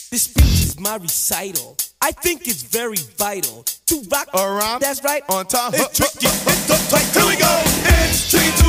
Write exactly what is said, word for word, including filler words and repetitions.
This speech is my recital. I think it's very vital to rock around. That's right. On time. It's tricky. It's uptight. Here we go. It's tricky.